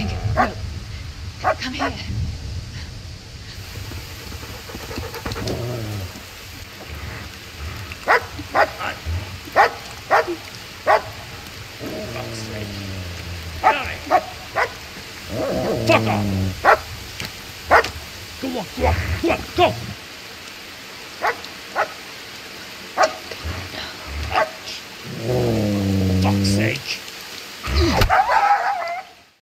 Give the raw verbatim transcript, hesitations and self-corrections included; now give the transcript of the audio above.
Tinker, no. Come here. Fuck off! Go on, go on, go on, go!